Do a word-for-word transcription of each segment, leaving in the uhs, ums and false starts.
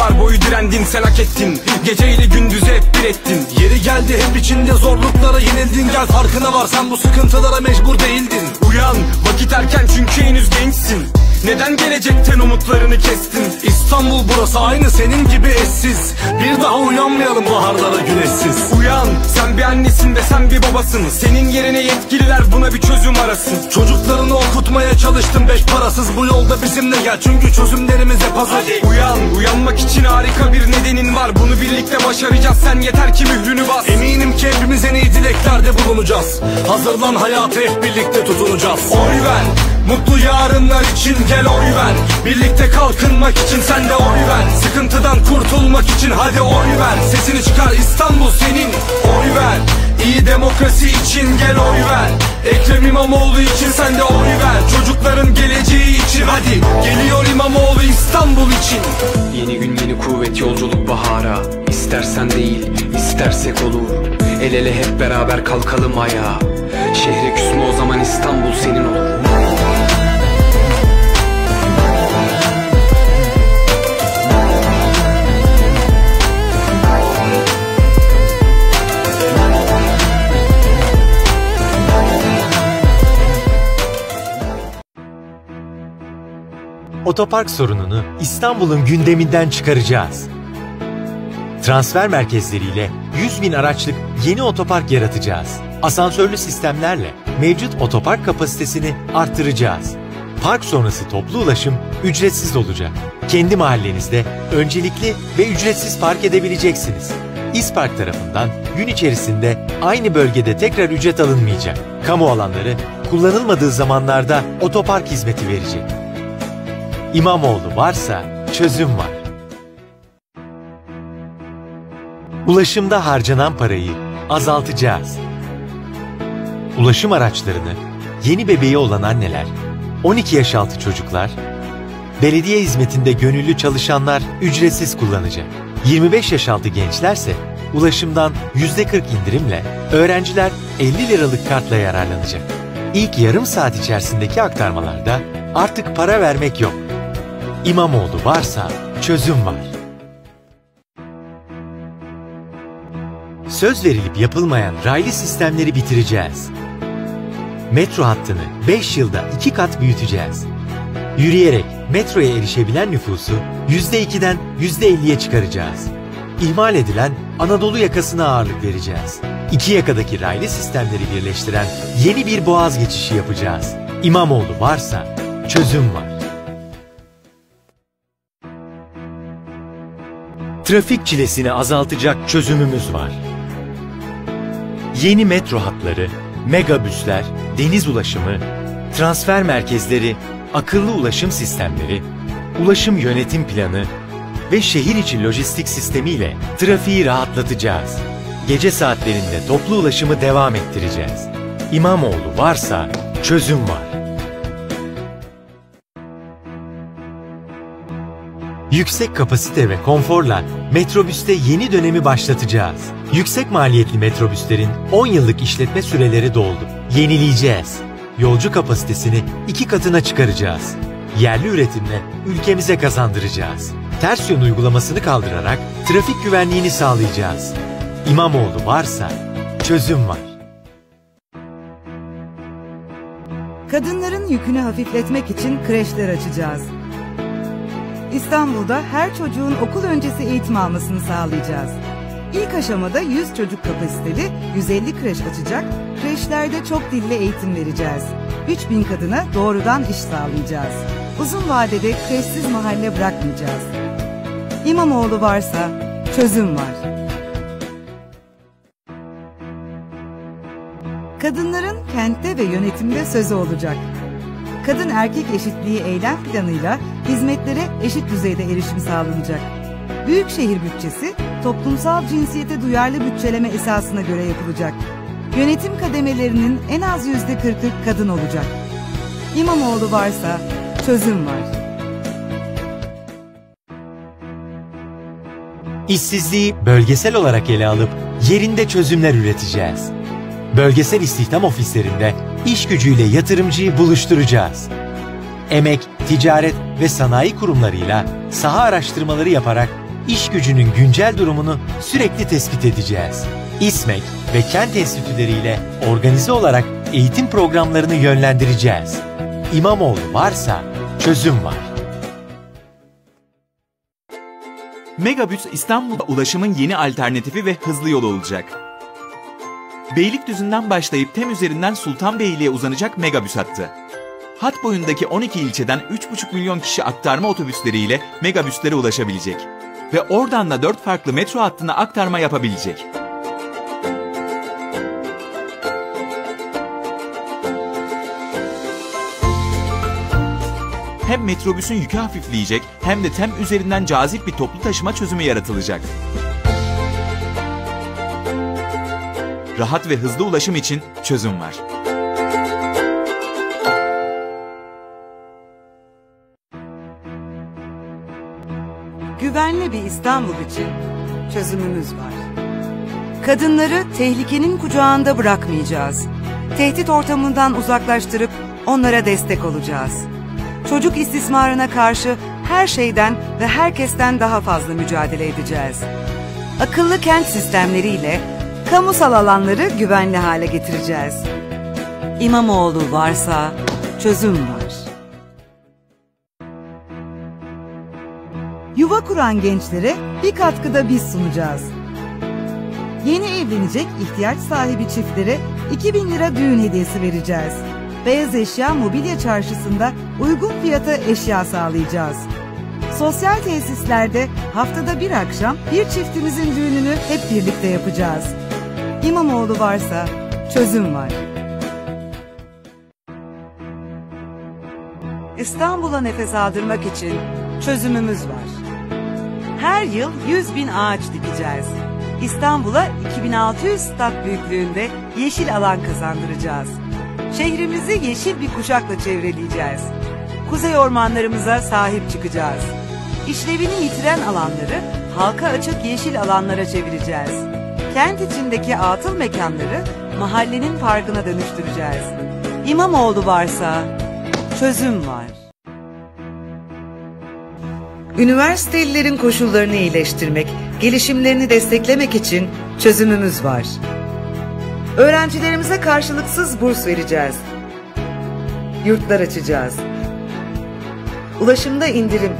Yıllar boyu direndin, sen hak ettin. Geceyle gündüzü hep bir ettin. Yeri geldi hep içinde zorluklara yenildin. Gel farkına var, sen bu sıkıntılara mecbur değildin. Uyan, vakit erken çünkü henüz gençsin. Neden gelecekten umutlarını kestin? İstanbul burası aynı senin gibi eşsiz. Bir daha uyanmayalım baharlara güneşsiz. Uyan, sen bir annesin ve sen bir babasın. Senin yerine yetkililer buna bir çözüm arasın. Çocuklarını okutmaya çalıştım beş parasız. Bu yolda bizimle gel çünkü çözümlerimiz hep hazır. Hadi uyan, uyanmak için harika bir nedenin var. Bunu birlikte başaracağız, sen yeter ki mührünü bas. Eminim ki hepimiz en iyi dileklerde bulunacağız. Hazırlan, hayatı hep birlikte tutunacağız. Oy ver, mutlu yarınlar için gel oy ver. Birlikte kalkınmak için sen de oy ver. Sıkıntıdan kurtulmak için hadi oy ver. Sesini çıkar, İstanbul senin, oy ver. İyi demokrasi için gel oy ver. Ekrem İmamoğlu için sen de oy ver. Çocukların geleceği için hadi. Geliyor İmamoğlu İstanbul için. Yeni gün yeni kuvvet, yolculuk bahara. İstersen değil istersek olur. El ele hep beraber kalkalım ayağa. Şehre küsme o zaman İstanbul senin olur. Otopark sorununu İstanbul'un gündeminden çıkaracağız. Transfer merkezleriyle yüz bin araçlık yeni otopark yaratacağız. Asansörlü sistemlerle mevcut otopark kapasitesini arttıracağız. Park sonrası toplu ulaşım ücretsiz olacak. Kendi mahallenizde öncelikli ve ücretsiz park edebileceksiniz. İSPark tarafından gün içerisinde aynı bölgede tekrar ücret alınmayacak. Kamu alanları kullanılmadığı zamanlarda otopark hizmeti verecek. İmamoğlu varsa çözüm var. Ulaşımda harcanan parayı azaltacağız. Ulaşım araçlarını yeni bebeği olan anneler, on iki yaş altı çocuklar, belediye hizmetinde gönüllü çalışanlar ücretsiz kullanacak. yirmi beş yaş altı gençlerse ulaşımdan yüzde kırk indirimle, öğrenciler elli liralık kartla yararlanacak. İlk yarım saat içerisindeki aktarmalarda artık para vermek yok. İmamoğlu varsa çözüm var. Söz verilip yapılmayan raylı sistemleri bitireceğiz. Metro hattını beş yılda iki kat büyüteceğiz. Yürüyerek metroya erişebilen nüfusu yüzde ikiden yüzde elliye çıkaracağız. İhmal edilen Anadolu yakasına ağırlık vereceğiz. İki yakadaki raylı sistemleri birleştiren yeni bir boğaz geçişi yapacağız. İmamoğlu varsa çözüm var. Trafik çilesini azaltacak çözümümüz var. Yeni metro hatları, megabüsler, deniz ulaşımı, transfer merkezleri, akıllı ulaşım sistemleri, ulaşım yönetim planı ve şehir içi lojistik sistemiyle trafiği rahatlatacağız. Gece saatlerinde toplu ulaşımı devam ettireceğiz. İmamoğlu varsa çözüm var. Yüksek kapasite ve konforla metrobüste yeni dönemi başlatacağız. Yüksek maliyetli metrobüslerin on yıllık işletme süreleri doldu. Yenileyeceğiz. Yolcu kapasitesini iki katına çıkaracağız. Yerli üretimle ülkemize kazandıracağız. Ters yön uygulamasını kaldırarak trafik güvenliğini sağlayacağız. İmamoğlu varsa çözüm var. Kadınların yükünü hafifletmek için kreşler açacağız. İstanbul'da her çocuğun okul öncesi eğitim almasını sağlayacağız. İlk aşamada yüz çocuk kapasiteli yüz elli kreş açacak, kreşlerde çok dilli eğitim vereceğiz. üç bin kadına doğrudan iş sağlayacağız. Uzun vadede kreşsiz mahalle bırakmayacağız. İmamoğlu varsa çözüm var. Kadınların kentte ve yönetimde sözü olacak. Kadın erkek eşitliği eylem planıyla hizmetlere eşit düzeyde erişim sağlanacak. Büyükşehir bütçesi toplumsal cinsiyete duyarlı bütçeleme esasına göre yapılacak. Yönetim kademelerinin en az yüzde kırkı kadın olacak. İmamoğlu varsa çözüm var. İşsizliği bölgesel olarak ele alıp yerinde çözümler üreteceğiz. Bölgesel istihdam ofislerinde iş gücüyle yatırımcıyı buluşturacağız. Emek, ticaret ve sanayi kurumlarıyla saha araştırmaları yaparak iş gücünün güncel durumunu sürekli tespit edeceğiz. İSMEK ve kent enstitüleriyle organize olarak eğitim programlarını yönlendireceğiz. İmamoğlu varsa çözüm var. Megabüs İstanbul'da ulaşımın yeni alternatifi ve hızlı yolu olacak. Beylikdüzü'nden başlayıp Tem üzerinden Sultanbeyli'ye uzanacak Megabüs hattı. Hat boyundaki on iki ilçeden üç buçuk milyon kişi aktarma otobüsleriyle Megabüslere ulaşabilecek. Ve oradan da dört farklı metro hattına aktarma yapabilecek. Hem metrobüsün yükü hafifleyecek hem de Tem üzerinden cazip bir toplu taşıma çözümü yaratılacak. Rahat ve hızlı ulaşım için çözüm var. Güvenli bir İstanbul için çözümümüz var. Kadınları tehlikenin kucağında bırakmayacağız. Tehdit ortamından uzaklaştırıp onlara destek olacağız. Çocuk istismarına karşı her şeyden ve herkesten daha fazla mücadele edeceğiz. Akıllı kent sistemleriyle kamusal alanları güvenli hale getireceğiz. İmamoğlu varsa çözüm var. Yuva kuran gençlere bir katkıda biz sunacağız. Yeni evlenecek ihtiyaç sahibi çiftlere iki bin lira düğün hediyesi vereceğiz. Beyaz Eşya Mobilya Çarşısı'nda uygun fiyata eşya sağlayacağız. Sosyal tesislerde haftada bir akşam bir çiftimizin düğününü hep birlikte yapacağız. İmamoğlu varsa çözüm var. İstanbul'a nefes aldırmak için çözümümüz var. Her yıl yüz bin ağaç dikeceğiz. İstanbul'a iki bin altı yüz stat büyüklüğünde yeşil alan kazandıracağız. Şehrimizi yeşil bir kuşakla çevreleyeceğiz. Kuzey ormanlarımıza sahip çıkacağız. İşlevini yitiren alanları halka açık yeşil alanlara çevireceğiz. Kent içindeki atıl mekanları mahallenin parkına dönüştüreceğiz. İmamoğlu varsa çözüm var. Üniversitelilerin koşullarını iyileştirmek, gelişimlerini desteklemek için çözümümüz var. Öğrencilerimize karşılıksız burs vereceğiz. Yurtlar açacağız. Ulaşımda indirim.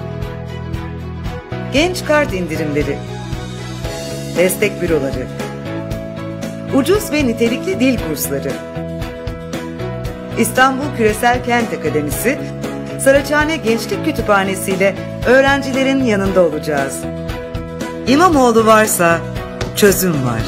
Genç kart indirimleri. Destek büroları. Ucuz ve nitelikli dil kursları. İstanbul Küresel Kent Akademisi, Saraçhane Gençlik Kütüphanesi ile öğrencilerin yanında olacağız. İmamoğlu varsa çözüm var.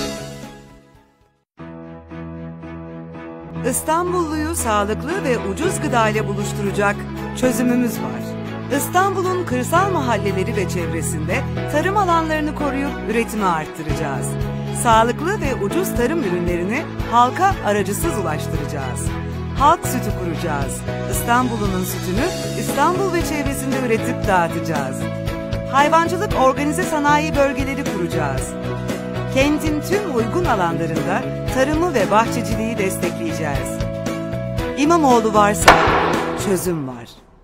İstanbulluyu sağlıklı ve ucuz gıda ile buluşturacak çözümümüz var. İstanbul'un kırsal mahalleleri ve çevresinde tarım alanlarını koruyup üretimi arttıracağız. Sağlıklı ve ucuz tarım ürünlerini halka aracısız ulaştıracağız. Halk sütü kuracağız. İstanbul'un sütünü İstanbul ve çevresinde üretip dağıtacağız. Hayvancılık organize sanayi bölgeleri kuracağız. Kentin tüm uygun alanlarında tarımı ve bahçeciliği destekleyeceğiz. İmamoğlu varsa çözüm var.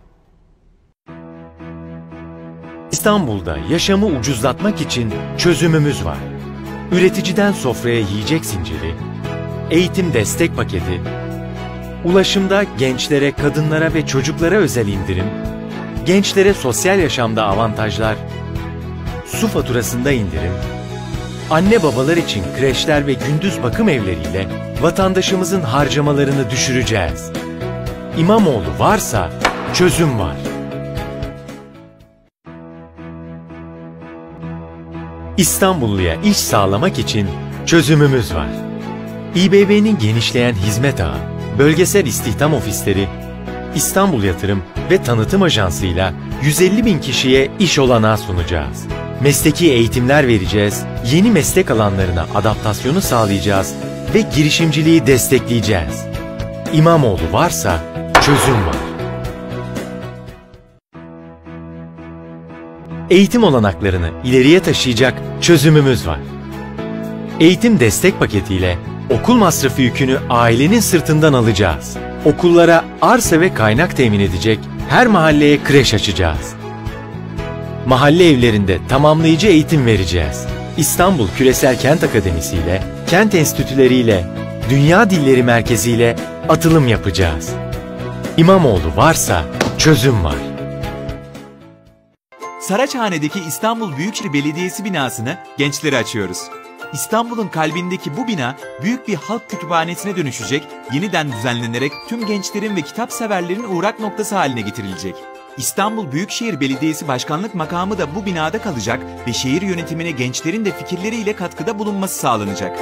İstanbul'da yaşamı ucuzlatmak için çözümümüz var. Üreticiden sofraya yiyecek zinciri, eğitim destek paketi, ulaşımda gençlere, kadınlara ve çocuklara özel indirim, gençlere sosyal yaşamda avantajlar, su faturasında indirim, anne babalar için kreşler ve gündüz bakım evleriyle vatandaşımızın harcamalarını düşüreceğiz. İmamoğlu varsa çözüm var. İstanbulluya iş sağlamak için çözümümüz var. İ B B'nin genişleyen hizmet ağı, bölgesel istihdam ofisleri, İstanbul Yatırım ve Tanıtım Ajansı'yla yüz elli bin kişiye iş olanağı sunacağız. Mesleki eğitimler vereceğiz, yeni meslek alanlarına adaptasyonu sağlayacağız ve girişimciliği destekleyeceğiz. İmamoğlu varsa çözüm var. Eğitim olanaklarını ileriye taşıyacak çözümümüz var. Eğitim destek paketiyle okul masrafı yükünü ailenin sırtından alacağız. Okullara arsa ve kaynak temin edecek, her mahalleye kreş açacağız. mahalle evlerinde tamamlayıcı eğitim vereceğiz. İstanbul Küresel Kent Akademisi ile, kent enstitüleriyle, Dünya Dilleri Merkezi ile atılım yapacağız. İmamoğlu varsa çözüm var. Saraçhane'deki İstanbul Büyükşehir Belediyesi binasını gençlere açıyoruz. İstanbul'un kalbindeki bu bina büyük bir halk kütüphanesine dönüşecek, yeniden düzenlenerek tüm gençlerin ve kitap severlerin uğrak noktası haline getirilecek. İstanbul Büyükşehir Belediyesi Başkanlık makamı da bu binada kalacak ve şehir yönetimine gençlerin de fikirleriyle katkıda bulunması sağlanacak.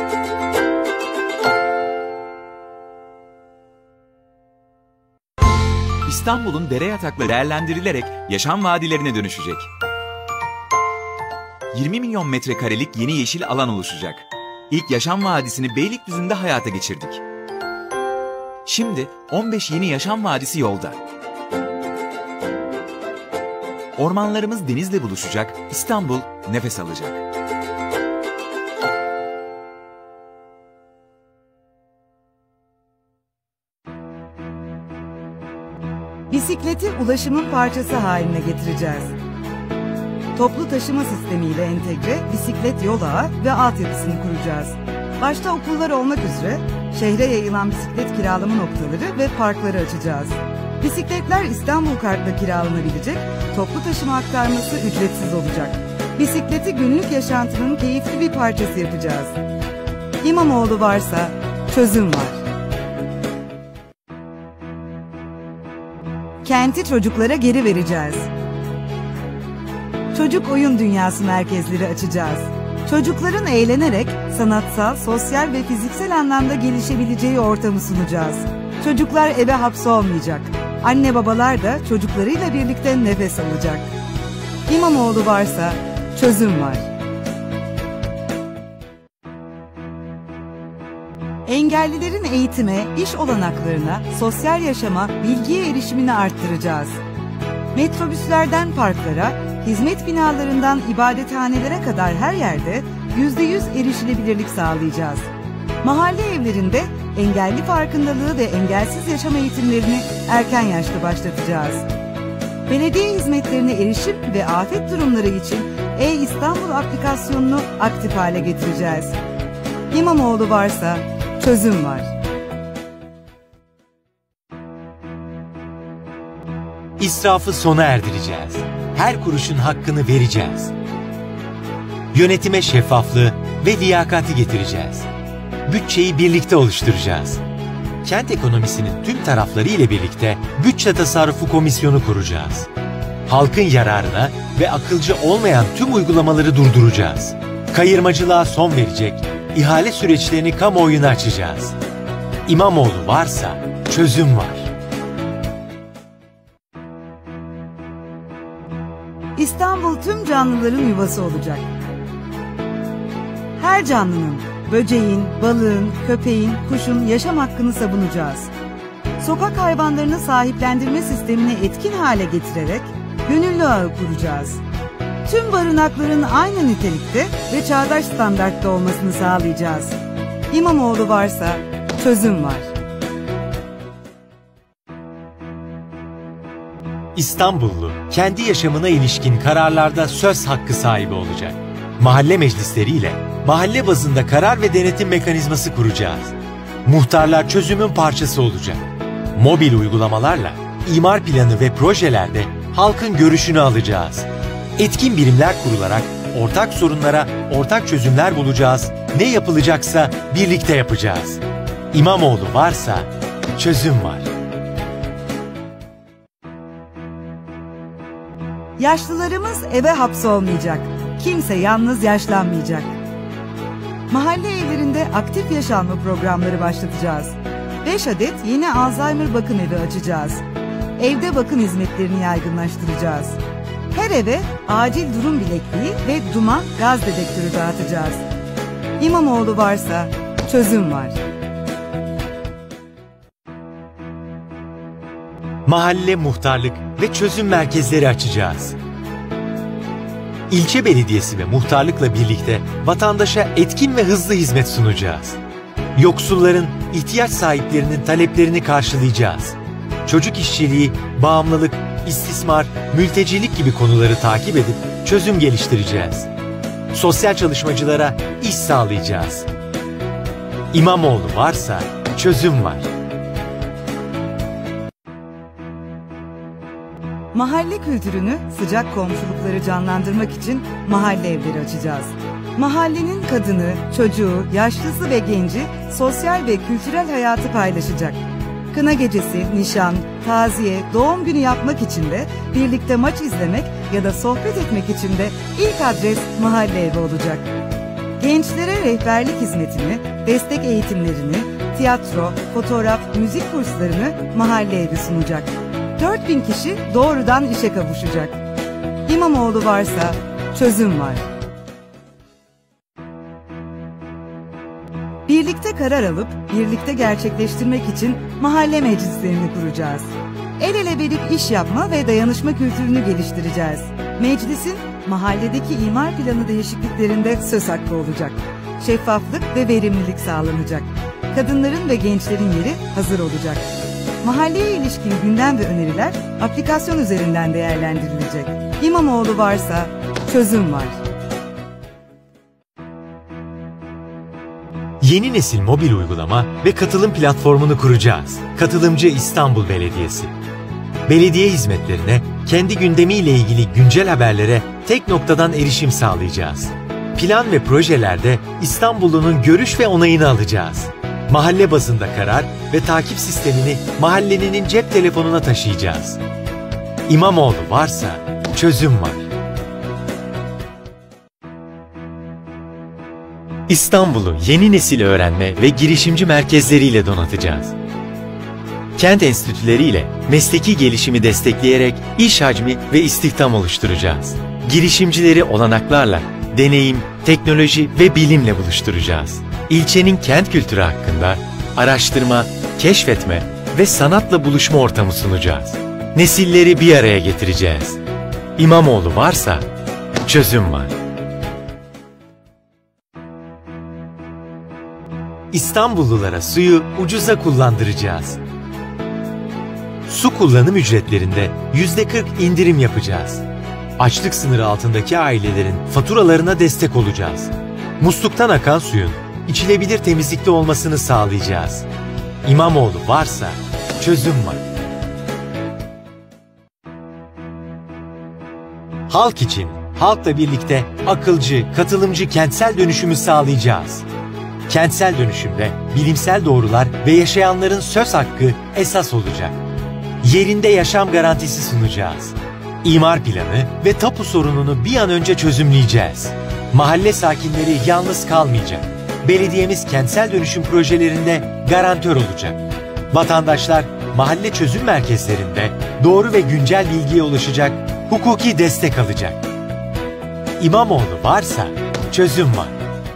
İstanbul'un dere yatakları değerlendirilerek yaşam vadilerine dönüşecek. yirmi milyon metrekarelik yeni yeşil alan oluşacak. İlk yaşam vadisini Beylikdüzü'nde hayata geçirdik. Şimdi on beş yeni yaşam vadisi yolda. Ormanlarımız denizle buluşacak, İstanbul nefes alacak. Bisikleti ulaşımın parçası haline getireceğiz. Toplu taşıma sistemiyle entegre bisiklet yol ağı ve altyapısını kuracağız. Başta okullar olmak üzere şehre yayılan bisiklet kiralama noktaları ve parkları açacağız. Bisikletler İstanbul Kart'la kiralanabilecek, toplu taşıma aktarması ücretsiz olacak. Bisikleti günlük yaşantının keyifli bir parçası yapacağız. İmamoğlu varsa çözüm var. Kenti çocuklara geri vereceğiz. Çocuk oyun dünyası merkezleri açacağız. Çocukların eğlenerek sanatsal, sosyal ve fiziksel anlamda gelişebileceği ortamı sunacağız. Çocuklar eve hapsolmayacak. Anne babalar da çocuklarıyla birlikte nefes alacak. İmamoğlu varsa çözüm var. Engellilerin eğitime, iş olanaklarına, sosyal yaşama, bilgiye erişimini arttıracağız. Metrobüslerden parklara, hizmet binalarından ibadethanelere kadar her yerde yüzde yüz erişilebilirlik sağlayacağız. Mahalle evlerinde engelli farkındalığı ve engelsiz yaşam eğitimlerini erken yaşta başlatacağız. Belediye hizmetlerine erişim ve afet durumları için E-İstanbul aplikasyonunu aktif hale getireceğiz. İmamoğlu varsa çözüm var. İsrafı sona erdireceğiz. Her kuruşun hakkını vereceğiz. Yönetime şeffaflığı ve liyakati getireceğiz. Bütçeyi birlikte oluşturacağız. Kent ekonomisinin tüm tarafları ile birlikte bütçe tasarrufu komisyonu kuracağız. Halkın yararına ve akılcı olmayan tüm uygulamaları durduracağız. Kayırmacılığa son verecek, ihale süreçlerini kamuoyuna açacağız. İmamoğlu varsa çözüm var. İstanbul tüm canlıların yuvası olacak. Her canlının, böceğin, balığın, köpeğin, kuşun yaşam hakkını savunacağız. Sokak hayvanlarını sahiplendirme sistemini etkin hale getirerek gönüllü ağı kuracağız. Tüm barınakların aynı nitelikte ve çağdaş standartta olmasını sağlayacağız. İmamoğlu varsa çözüm var. İstanbullu kendi yaşamına ilişkin kararlarda söz hakkı sahibi olacak. Mahalle meclisleriyle mahalle bazında karar ve denetim mekanizması kuracağız. Muhtarlar çözümün parçası olacak. Mobil uygulamalarla imar planı ve projelerde halkın görüşünü alacağız. Etkin birimler kurularak ortak sorunlara ortak çözümler bulacağız. Ne yapılacaksa birlikte yapacağız. İmamoğlu varsa çözüm var. Yaşlılarımız eve hapsolmayacak. Kimse yalnız yaşlanmayacak. Mahalle evlerinde aktif yaşanma programları başlatacağız. beş adet yeni Alzheimer bakım evi açacağız. Evde bakım hizmetlerini yaygınlaştıracağız. Her eve acil durum bilekliği ve duman gaz dedektörü dağıtacağız. İmamoğlu varsa çözüm var. Mahalle muhtarlık ve çözüm merkezleri açacağız. İlçe belediyesi ve muhtarlıkla birlikte vatandaşa etkin ve hızlı hizmet sunacağız. Yoksulların, ihtiyaç sahiplerinin taleplerini karşılayacağız. Çocuk işçiliği, bağımlılık, istismar, mültecilik gibi konuları takip edip çözüm geliştireceğiz. Sosyal çalışmacılara iş sağlayacağız. İmamoğlu varsa çözüm var. Mahalle kültürünü, sıcak komşulukları canlandırmak için mahalle evleri açacağız. Mahallenin kadını, çocuğu, yaşlısı ve genci sosyal ve kültürel hayatı paylaşacak. Kına gecesi, nişan, taziye, doğum günü yapmak için de, birlikte maç izlemek ya da sohbet etmek için de ilk adres mahalle evi olacak. Gençlere rehberlik hizmetini, destek eğitimlerini, tiyatro, fotoğraf, müzik kurslarını mahalle evi sunacak. dört bin kişi doğrudan işe kavuşacak. İmamoğlu varsa çözüm var. Birlikte karar alıp birlikte gerçekleştirmek için mahalle meclislerini kuracağız. El ele verip iş yapma ve dayanışma kültürünü geliştireceğiz. Meclisin mahalledeki imar planı değişikliklerinde söz hakkı olacak. Şeffaflık ve verimlilik sağlanacak. Kadınların ve gençlerin yeri hazır olacak. Mahalleye ilişkin gündem ve öneriler aplikasyon üzerinden değerlendirilecek. İmamoğlu varsa çözüm var. Yeni nesil mobil uygulama ve katılım platformunu kuracağız. Katılımcı İstanbul Belediyesi. Belediye hizmetlerine, kendi gündemiyle ilgili güncel haberlere tek noktadan erişim sağlayacağız. Plan ve projelerde İstanbullu'nun görüş ve onayını alacağız. Mahalle bazında karar ve takip sistemini mahallenin cep telefonuna taşıyacağız. İmamoğlu varsa çözüm var. İstanbul'u yeni nesil öğrenme ve girişimci merkezleriyle donatacağız. Kent enstitüleriyle mesleki gelişimi destekleyerek iş hacmi ve istihdam oluşturacağız. Girişimcileri olanaklarla deneyim, teknoloji ve bilimle buluşturacağız. İlçenin kent kültürü hakkında araştırma, keşfetme ve sanatla buluşma ortamı sunacağız. Nesilleri bir araya getireceğiz. İmamoğlu varsa çözüm var. İstanbullulara suyu ucuza kullandıracağız. Su kullanım ücretlerinde yüzde kırk indirim yapacağız. Açlık sınırı altındaki ailelerin faturalarına destek olacağız. Musluktan akan suyun içilebilir temizlikte olmasını sağlayacağız. İmamoğlu varsa çözüm var. Halk için, halkla birlikte akılcı, katılımcı kentsel dönüşümü sağlayacağız. Kentsel dönüşümde bilimsel doğrular ve yaşayanların söz hakkı esas olacak. Yerinde yaşam garantisi sunacağız. İmar planı ve tapu sorununu bir an önce çözümleyeceğiz. Mahalle sakinleri yalnız kalmayacak. Belediyemiz kentsel dönüşüm projelerinde garantör olacak. Vatandaşlar mahalle çözüm merkezlerinde doğru ve güncel bilgiye ulaşacak, hukuki destek alacak. İmamoğlu varsa çözüm var.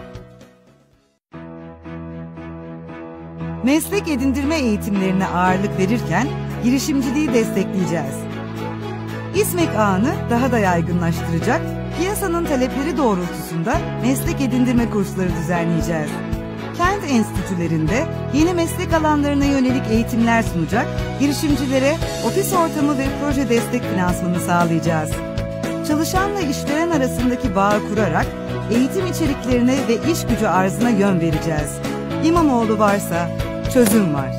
Meslek edindirme eğitimlerine ağırlık verirken girişimciliği destekleyeceğiz. İSMEK ağını daha da yaygınlaştıracak, piyasanın talepleri doğrultusunda meslek edindirme kursları düzenleyeceğiz. Kent enstitülerinde yeni meslek alanlarına yönelik eğitimler sunacak, girişimcilere ofis ortamı ve proje destek finansmanı sağlayacağız. Çalışanla işveren arasındaki bağı kurarak eğitim içeriklerine ve iş gücü arzına yön vereceğiz. İmamoğlu varsa çözüm var.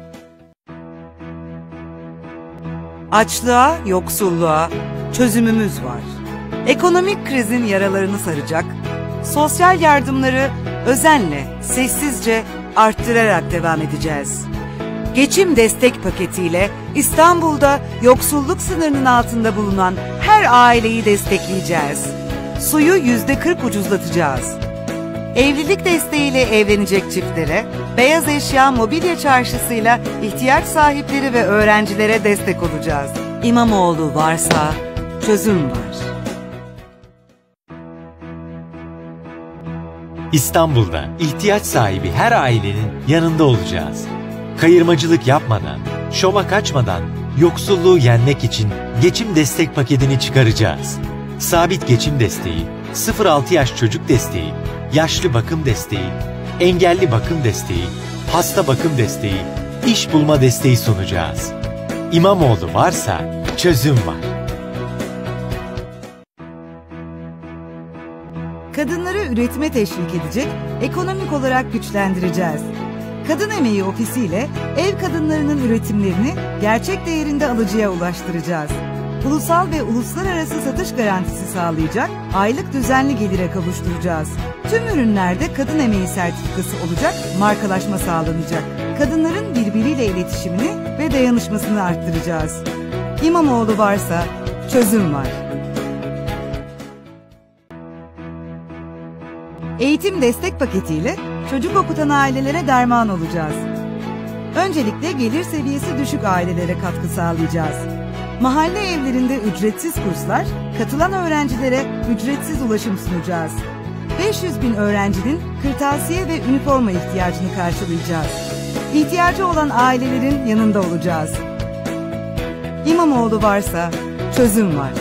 Açlığa, yoksulluğa çözümümüz var. Ekonomik krizin yaralarını saracak, sosyal yardımları özenle, sessizce arttırarak devam edeceğiz. Geçim destek paketiyle İstanbul'da yoksulluk sınırının altında bulunan her aileyi destekleyeceğiz. Suyu yüzde kırk ucuzlatacağız. Evlilik desteğiyle evlenecek çiftlere, beyaz eşya mobilya çarşısıyla ihtiyaç sahipleri ve öğrencilere destek olacağız. İmamoğlu varsa çözüm var. İstanbul'da ihtiyaç sahibi her ailenin yanında olacağız. Kayırmacılık yapmadan, şova kaçmadan yoksulluğu yenmek için geçim destek paketini çıkaracağız. Sabit geçim desteği, sıfır altı yaş çocuk desteği, yaşlı bakım desteği, engelli bakım desteği, hasta bakım desteği, iş bulma desteği sunacağız. İmamoğlu varsa çözüm var. Kadınları üretime teşvik edecek, ekonomik olarak güçlendireceğiz. Kadın Emeği Ofisi ile ev kadınlarının üretimlerini gerçek değerinde alıcıya ulaştıracağız. Ulusal ve uluslararası satış garantisi sağlayacak, aylık düzenli gelire kavuşturacağız. Tüm ürünlerde kadın emeği sertifikası olacak, markalaşma sağlanacak. Kadınların birbiriyle iletişimini ve dayanışmasını arttıracağız. İmamoğlu varsa çözüm var. Eğitim destek paketiyle çocuk okutan ailelere derman olacağız. Öncelikle gelir seviyesi düşük ailelere katkı sağlayacağız. Mahalle evlerinde ücretsiz kurslar, katılan öğrencilere ücretsiz ulaşım sunacağız. beş yüz bin öğrencinin kırtasiye ve üniforma ihtiyacını karşılayacağız. İhtiyacı olan ailelerin yanında olacağız. İmamoğlu varsa çözüm var.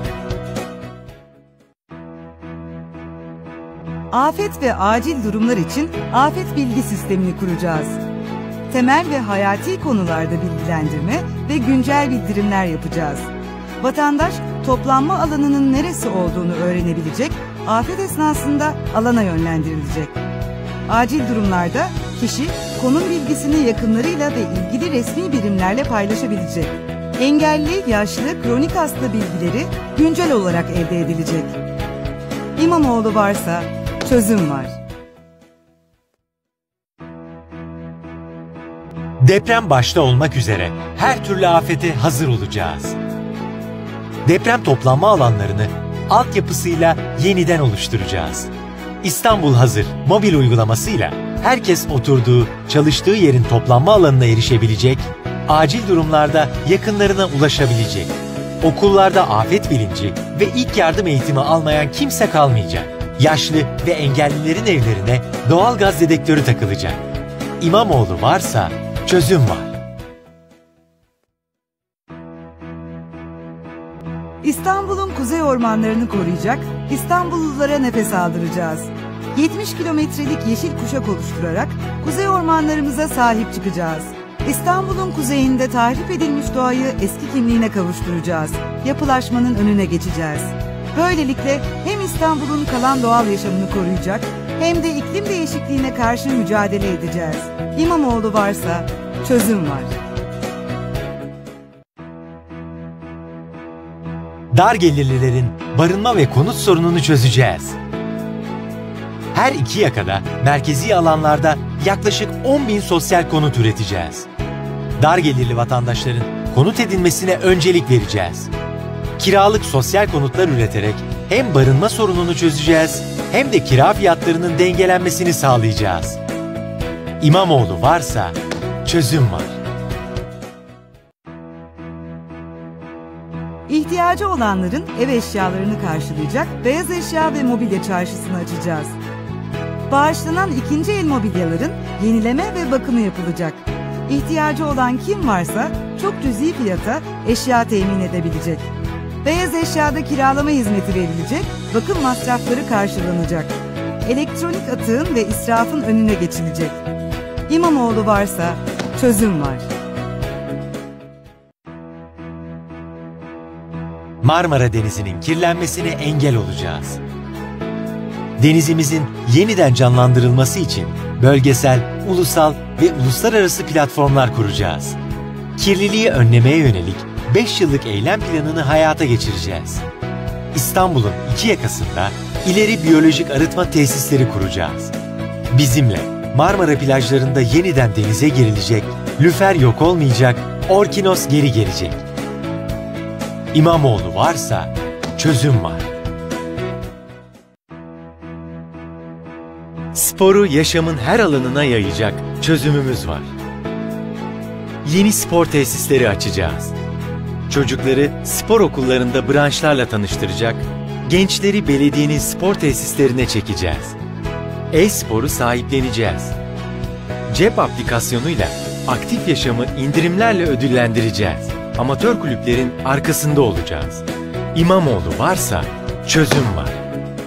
Afet ve acil durumlar için afet bilgi sistemini kuracağız. Temel ve hayati konularda bilgilendirme ve güncel bildirimler yapacağız. Vatandaş toplanma alanının neresi olduğunu öğrenebilecek, afet esnasında alana yönlendirilecek. Acil durumlarda kişi konum bilgisini yakınlarıyla ve ilgili resmi birimlerle paylaşabilecek. Engelli, yaşlı, kronik hasta bilgileri güncel olarak elde edilecek. İmamoğlu varsa çözüm var. Deprem başta olmak üzere her türlü afete hazır olacağız. Deprem toplanma alanlarını altyapısıyla yeniden oluşturacağız. İstanbul Hazır mobil uygulamasıyla herkes oturduğu, çalıştığı yerin toplanma alanına erişebilecek, acil durumlarda yakınlarına ulaşabilecek. Okullarda afet bilinci ve ilk yardım eğitimi almayan kimse kalmayacak. Yaşlı ve engellilerin evlerine doğalgaz dedektörü takılacak. İmamoğlu varsa çözüm var. İstanbul'un kuzey ormanlarını koruyacak, İstanbullulara nefes aldıracağız. yetmiş kilometrelik yeşil kuşak oluşturarak kuzey ormanlarımıza sahip çıkacağız. İstanbul'un kuzeyinde tahrip edilmiş doğayı eski kimliğine kavuşturacağız. Yapılaşmanın önüne geçeceğiz. Böylelikle hem İstanbul'un kalan doğal yaşamını koruyacak, hem de iklim değişikliğine karşı mücadele edeceğiz. İmamoğlu varsa çözüm var. Dar gelirlilerin barınma ve konut sorununu çözeceğiz. Her iki yakada merkezi alanlarda yaklaşık on bin sosyal konut üreteceğiz. Dar gelirli vatandaşların konut edinmesine öncelik vereceğiz. Kiralık sosyal konutlar üreterek hem barınma sorununu çözeceğiz hem de kira fiyatlarının dengelenmesini sağlayacağız. İmamoğlu varsa çözüm var. İhtiyacı olanların ev eşyalarını karşılayacak beyaz eşya ve mobilya çarşısını açacağız. Bağışlanan ikinci el mobilyaların yenileme ve bakımı yapılacak. İhtiyacı olan kim varsa çok cüzi fiyata eşya temin edebilecek. Beyaz eşyada kiralama hizmeti verilecek, bakım masrafları karşılanacak. Elektronik atığın ve israfın önüne geçilecek. İmamoğlu varsa çözüm var. Marmara Denizi'nin kirlenmesine engel olacağız. Denizimizin yeniden canlandırılması için bölgesel, ulusal ve uluslararası platformlar kuracağız. Kirliliği önlemeye yönelik beş yıllık eylem planını hayata geçireceğiz. İstanbul'un iki yakasında ileri biyolojik arıtma tesisleri kuracağız. Bizimle Marmara plajlarında yeniden denize girilecek, lüfer yok olmayacak, orkinos geri gelecek. İmamoğlu varsa çözüm var. Sporu yaşamın her alanına yayacak çözümümüz var. Yeni spor tesisleri açacağız. Çocukları spor okullarında branşlarla tanıştıracak, gençleri belediyenin spor tesislerine çekeceğiz. E-sporu sahipleneceğiz. Cep aplikasyonuyla aktif yaşamı indirimlerle ödüllendireceğiz. Amatör kulüplerin arkasında olacağız. İmamoğlu varsa çözüm var.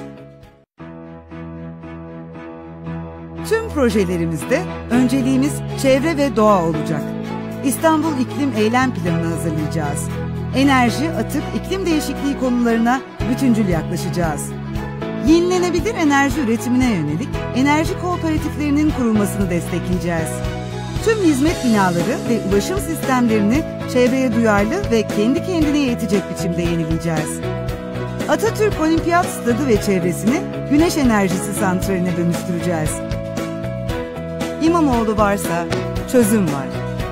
Tüm projelerimizde önceliğimiz çevre ve doğa olacak. İstanbul İklim Eylem Planı'nı hazırlayacağız. Enerji, atık, iklim değişikliği konularına bütüncül yaklaşacağız. Yenilenebilir enerji üretimine yönelik enerji kooperatiflerinin kurulmasını destekleyeceğiz. Tüm hizmet binaları ve ulaşım sistemlerini çevreye duyarlı ve kendi kendine yetecek biçimde yenileyeceğiz. Atatürk Olimpiyat Stadı ve çevresini güneş enerjisi santraline dönüştüreceğiz. İmamoğlu varsa çözüm var.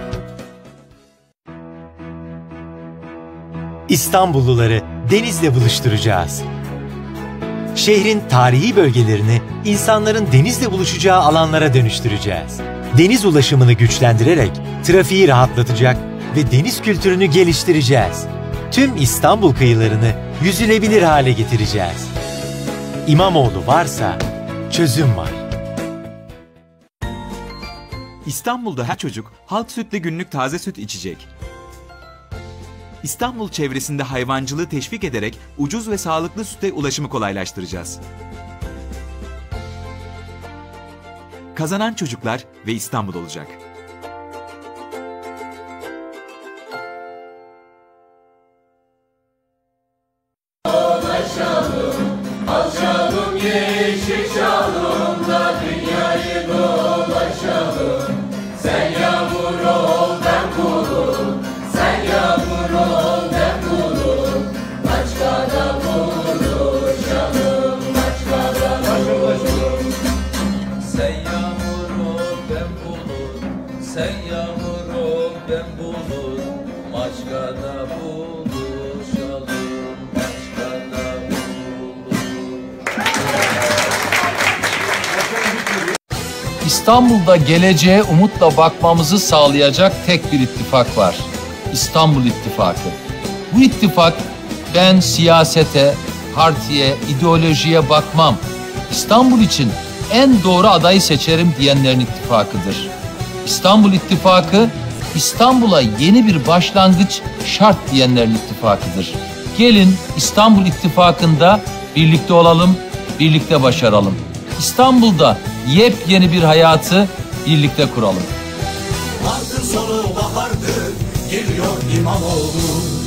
İstanbulluları denizle buluşturacağız. Şehrin tarihi bölgelerini insanların denizle buluşacağı alanlara dönüştüreceğiz. Deniz ulaşımını güçlendirerek trafiği rahatlatacak ve deniz kültürünü geliştireceğiz. Tüm İstanbul kıyılarını yüzülebilir hale getireceğiz. İmamoğlu varsa çözüm var. İstanbul'da her çocuk halk sütle günlük taze süt içecek. İstanbul çevresinde hayvancılığı teşvik ederek ucuz ve sağlıklı süte ulaşımı kolaylaştıracağız. Kazanan çocuklar ve İstanbul olacak. Dolaşalım, alçalım yeşil şalımla dünyayı dolaşalım. Sen yağmur ol ben kulum, sen yağmur ol ben kulum. Başkada buluşalım, başkada buluşalım. Sen yağmur ol ben bulut, sen yağmur ol ben bulut. Maçkada buluşalım, maçkada bulut. İstanbul'da geleceğe umutla bakmamızı sağlayacak tek bir ittifak var. İstanbul İttifakı. Bu ittifak ben siyasete, partiye, ideolojiye bakmam. İstanbul için en doğru adayı seçerim diyenlerin ittifakıdır. İstanbul İttifakı, İstanbul'a yeni bir başlangıç şart diyenlerin ittifakıdır. Gelin İstanbul İttifakı'nda birlikte olalım, birlikte başaralım. İstanbul'da yepyeni bir hayatı birlikte kuralım. Artık sonu bahardır, geliyor İmamoğlu.